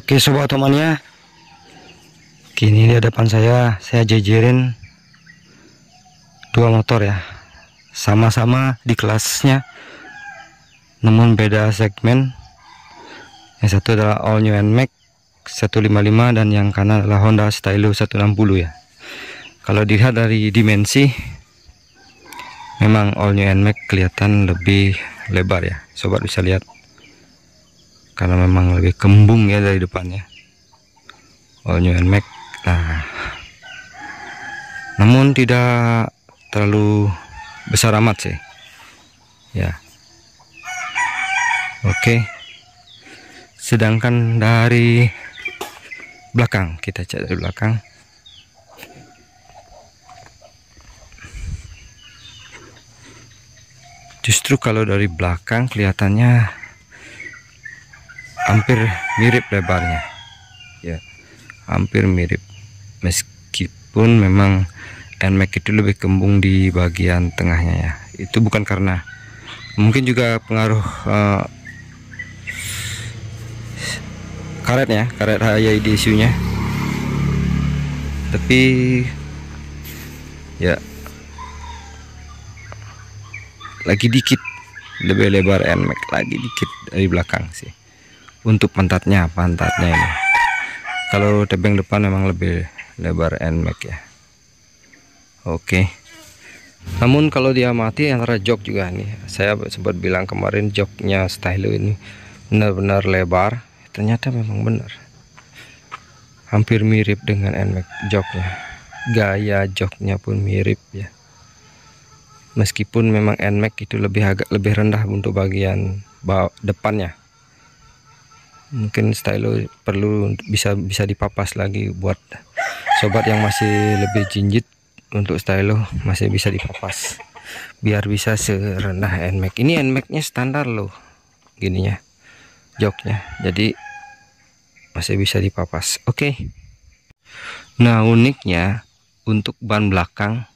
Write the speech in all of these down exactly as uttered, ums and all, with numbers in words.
Oke sobat temannya, kini di depan saya saya jejerin dua motor ya, sama-sama di kelasnya namun beda segmen. Yang satu adalah all new N MAX seratus lima puluh lima dan yang kanan adalah Honda Stylo seratus enam puluh ya. Kalau dilihat dari dimensi, memang all new N MAX kelihatan lebih lebar ya, sobat bisa lihat, karena memang lebih kembung ya dari depannya all new N MAX. Nah, namun tidak terlalu besar amat sih ya. Oke, sedangkan dari belakang, kita cek dari belakang. Justru kalau dari belakang kelihatannya hampir mirip lebarnya ya, hampir mirip, meskipun memang N MAX itu lebih kembung di bagian tengahnya ya. Itu bukan karena, mungkin juga pengaruh uh, karetnya, karet H I D isunya, tapi ya lagi dikit lebih lebar N MAX, lagi dikit dari belakang sih. Untuk pantatnya, pantatnya ini kalau tebeng depan memang lebih lebar N MAX ya. Oke, namun kalau diamati antara jok juga nih, saya sempat bilang kemarin joknya Stylo ini benar-benar lebar, ternyata memang benar, hampir mirip dengan N MAX joknya, gaya joknya pun mirip ya. Meskipun memang N MAX itu lebih agak lebih rendah untuk bagian bawah depannya. Mungkin Stylo perlu bisa bisa dipapas lagi buat sobat yang masih lebih jinjit. Untuk Stylo masih bisa dipapas biar bisa serendah N MAX. Ini N MAX-nya standar loh gininya, joknya, jadi masih bisa dipapas. Oke. Nah, uniknya untuk ban belakang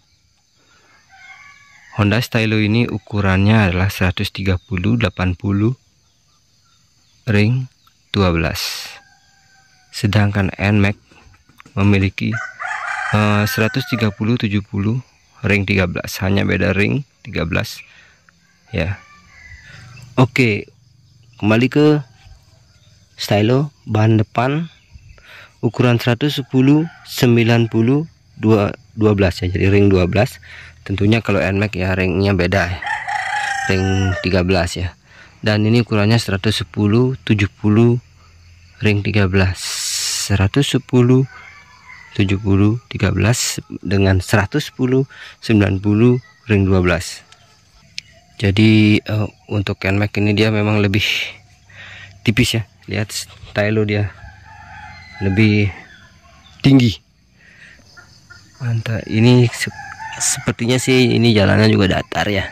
Honda Stylo ini ukurannya adalah seratus tiga puluh delapan puluh ring dua belas, sedangkan N MAX memiliki uh, seratus tiga puluh tujuh puluh ring tiga belas, hanya beda ring tiga belas ya. Oke, kembali ke Stylo. Ban depan ukuran seratus sepuluh sembilan puluh dua belas ya, jadi ring dua belas. Tentunya kalau N MAX ya ringnya beda ya, ring tiga belas ya. Dan ini ukurannya seratus sepuluh tujuh puluh ring tiga belas, seratus sepuluh tujuh puluh tiga belas dengan seratus sepuluh sembilan puluh ring dua belas. Jadi uh, untuk N MAX ini dia memang lebih tipis ya. Lihat Stylo dia lebih tinggi. Mantap. Ini se sepertinya sih ini jalannya juga datar ya.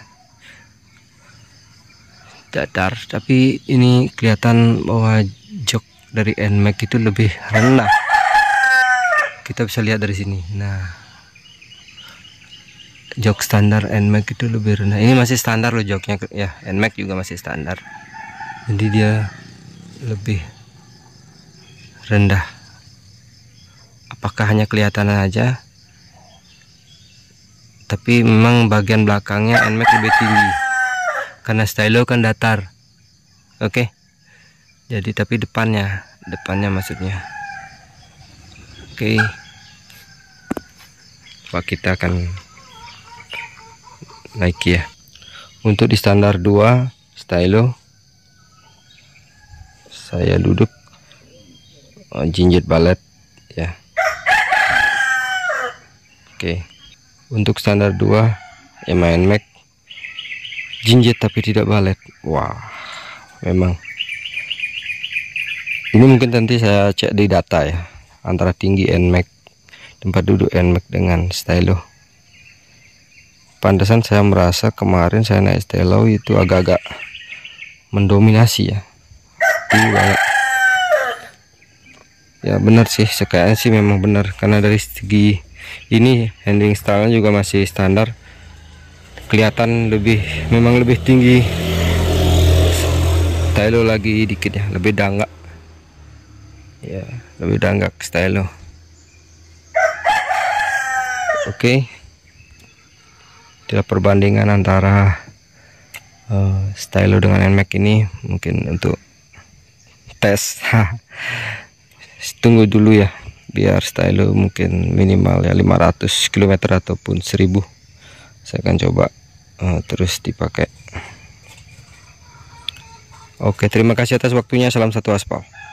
Datar, tapi ini kelihatan bahwa jok dari N MAX itu lebih rendah. Kita bisa lihat dari sini. Nah, jok standar N MAX itu lebih rendah. Ini masih standar loh joknya ya, N MAX juga masih standar. Jadi dia lebih rendah. Apakah hanya kelihatan aja? Tapi memang bagian belakangnya N MAX lebih tinggi, karena Stylo kan datar. Oke. Jadi tapi depannya, depannya maksudnya. Oke, coba kita akan naik ya. Untuk di standar dua Stylo, saya duduk oh, jinjit balet ya. Oke, untuk standar dua Yamaha N MAX jinjit tapi tidak balet. Wah, memang ini mungkin nanti saya cek di data ya, antara tinggi N MAX, tempat duduk N MAX dengan Stylo. Pantesan saya merasa kemarin saya naik Stylo itu agak-agak mendominasi ya, tinggi banget ya. Benar sih, sekayaknya sih memang benar, karena dari segi ini handling style juga masih standar, kelihatan lebih, memang lebih tinggi Stylo lagi dikit ya, lebih danggak ya lebih danggak stylo. Oke, itulah perbandingan antara uh, stylo dengan N M A X ini. Mungkin untuk tes tunggu dulu ya, biar stylo mungkin minimal ya lima ratus kilometer ataupun seribu. Saya akan coba uh, terus dipakai. Oke, terima kasih atas waktunya. Salam satu aspal.